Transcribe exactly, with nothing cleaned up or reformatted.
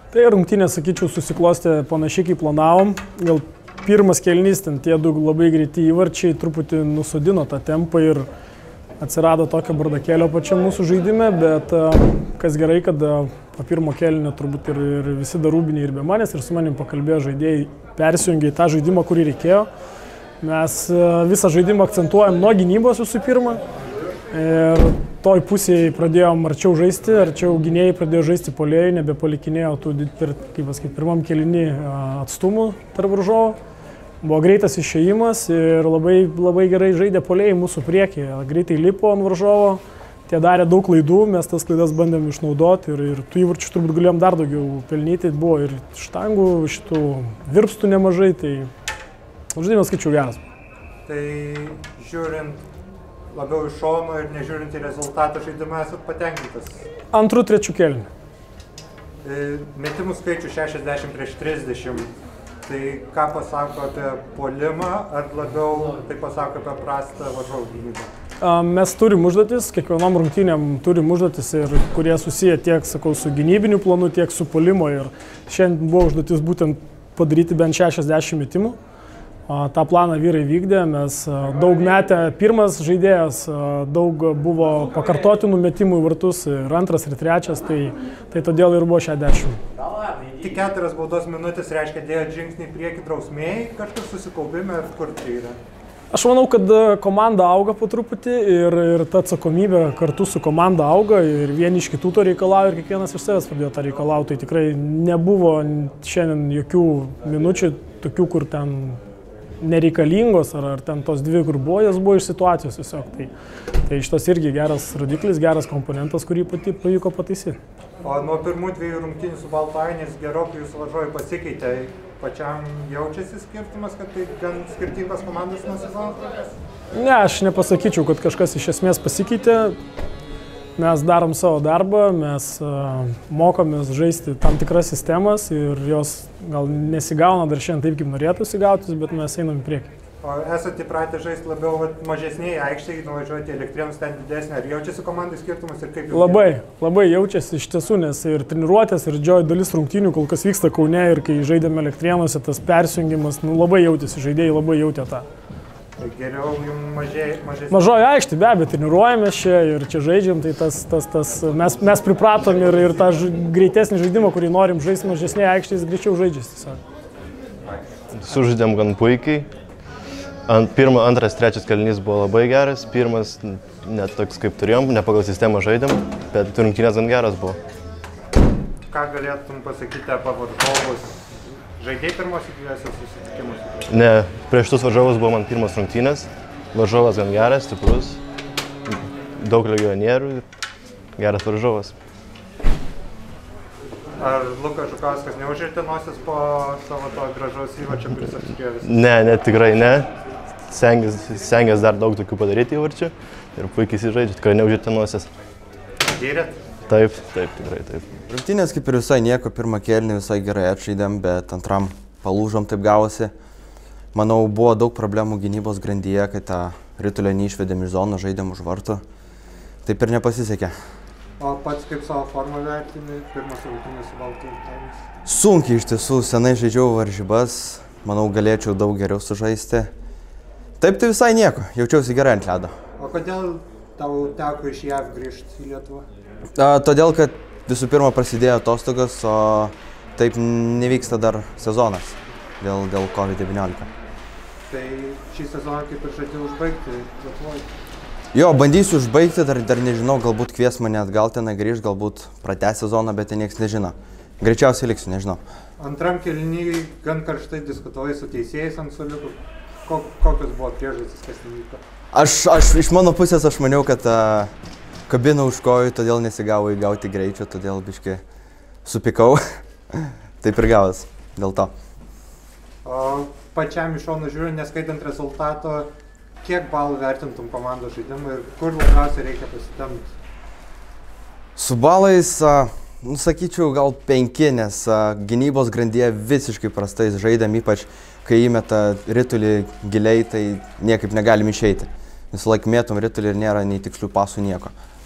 Tai rungtynės, sakyčiau, susiklostė panašiai kaip planavom. Gal pirmas kėlinys, ten tie du labai greiti įvarčiai truputį nusodino tą tempą ir atsirado tokio bardakėlio pačiam mūsų žaidime, bet kas gerai, kad po pirmo kėlinio turbūt ir, ir visi darūbiniai ir be manęs ir su manim pakalbėjo žaidėjai, persijungė į tą žaidimą, kurį reikėjo. Mes visą žaidimą akcentuojam nuo gynybos visų pirma. Ir toj pusėje pradėjom arčiau žaisti, arčiau gynėjai pradėjo žaisti puolėjai, nebepalikinėjo tų, kaip pasakyti, pirmam kėlinį atstumų tarp varžovų. Buvo greitas išėjimas ir labai, labai gerai žaidė puolėjai mūsų priekį. Greitai lipo ant varžovo, tie darė daug klaidų, mes tas klaidas bandėm išnaudoti ir, ir tų įvarčių turbūt galėjom dar daugiau pelnyti. Buvo ir štangų, šitų virpstų nemažai, tai žaidimas, skaičiau, geras. Tai žiūrint labiau iš šono ir nežiūrint į rezultatą žaidimą esat patenkintas? Antrų, trečių kėlinį. Metimų skaičių šešiasdešimt prieš trisdešimt. Tai ką pasako apie puolimą, ar labiau tai pasako apie prastą varžovų gynybą? Mes turim užduotis, kiekvienom rungtynėm turim užduotis, ir kurie susiję tiek, sakau, su gynybiniu planu, tiek su puolimo. Ir šiandien buvo užduotis būtent padaryti bent šešiasdešimt metimų. Ta planą vyrai vykdė, mes daug metę pirmas žaidėjas, daug buvo pakartotinų metimų į vartus, ir antras, ir trečias, tai, tai todėl ir buvo šešiasdešimt. Tik keturias baudos minutės reiškia dėjot žingsnį į priekį drausmėjai, kažkur susikaupime, ar kur tai yra? Aš manau, kad komanda auga po truputį ir, ir ta atsakomybė kartu su komanda auga ir vieni iš kitų to reikalauja ir kiekvienas iš savęs pradėjo tą reikalauti. Tai tikrai nebuvo šiandien jokių minučių, tokių, kur ten nereikalingos, ar, ar ten tos dvi, kur buvo, jas buvo iš situacijos tiesiog. Tai, tai šitas irgi geras rodiklis, geras komponentas, kurį pati pavyko pataisyti. O nuo pirmų dviejų rungtynių su Baltainiais gerokai jūsų varžovai pasikeitė. Pačiam jaučiasi skirtumas, kad tai gan skirtingos komandos nuo sezono pradžios? Ne, aš nepasakyčiau, kad kažkas iš esmės pasikeitė. Mes darom savo darbą, mes uh, mokomės žaisti tam tikras sistemas ir jos gal nesigauna dar šiandien taip, kaip norėtųsi gautis, bet mes einam į priekį. O esate įpratę žaisti labiau mažesniai aikštėje, nuvažiuoti Elektrėnus ten didesnė. Ar jaučiasi komandai skirtumas ir kaip jau? Labai, labai jaučiasi iš tiesų, nes ir treniruotės, ir didžioji dalis rungtynių kol kas vyksta Kaune ir kai žaidėme Elektrėnuose, tas persijungimas, nu, labai jautėsi, žaidėjai labai jautė tą. Tai geriau jums mažesnė? Mažoji aikštė, be abejo, treniruojamės čia ir čia žaidžiam, tai tas, tas, tas, mes, mes pripratom ir, ir tą greitesnį žaidimą, kurį norim žaisti mažesnėje aikštėje, jis greičiau žaidžiasi tiesiog. Sužaidėm gan puikiai. Ant pirmo, antras, trečias kėlinys buvo labai geras, pirmas net toks kaip turėjom, ne pagal sistemą žaidėm, bet rungtynės gan geras buvo. Ką galėtum pasakyti apie varžovus? Žaidėjai pirmos dviejose susitikimuose? Ne, prieš tus varžovus buvo man pirmas rungtynės, varžovas gan geras, stiprus, daug legionierių ir geras varžovas. Ar Lukas Žukauskas neužirtė nosies po savo to gražaus įvarčio, kuris apskrėjo visą? Ne, ne, tikrai ne. Stengiasi dar daug tokių padaryti įvarčių ir puikiai įsižaidžia, tikrai neužirtė nosies. Gyrėt? Taip, taip, tikrai taip. Rungtynės kaip ir visai nieko, pirmą kėlinį visai gerai atžaidėm, bet antram palūžom, taip gavosi. Manau, buvo daug problemų gynybos grandyje, kai tą ritulę neišvedėm iš zonos, žaidėm už vartų. Taip ir nepasisekė. O pats kaip savo formą vertini, pirmas rungtynės su Baltainiais? Sunkiai iš tiesų, senai žaidžiau varžybas, manau galėčiau daug geriau sužaisti. Taip tai visai nieko, jaučiausi gerai ant ledo. O kodėl tau teko iš J A V grįžti į Lietuvą? A, todėl, kad visų pirma prasidėjo atostogos, o taip nevyksta dar sezonas dėl, dėl COVID devyniolika. Tai šį sezoną kaip ir žadėjau užbaigti Lietuvoje? Jo, bandysiu užbaigti, dar, dar nežinau, galbūt kvies mane atgal ten grįžti, galbūt pratęs sezoną, bet ten niekas nežino. Greičiausiai liksiu, nežinau. Antram kėliny gan karštai diskutavai su teisėjais ant suoliukų. Kokios buvo priežastys, kas nevyko? Aš, aš, iš mano pusės aš maniau, kad uh, kabina už kojų, todėl nesigavo įgauti greičio, todėl biškai supikau. Taip ir gavas dėl to. O pačiam iš šono žiūrint, neskaitant rezultato, kiek balų vertintum komandos žaidimą ir kur labiausiai reikia pasitempti? Su balais, uh, nu, sakyčiau, gal penki, nes uh, gynybos grandyje visiškai prastai žaidėm, ypač kai įmeta ritulį giliai, tai niekaip negalim išeiti. Visą laiką mėtom ritulį ir nėra nei tikslių pasų nieko.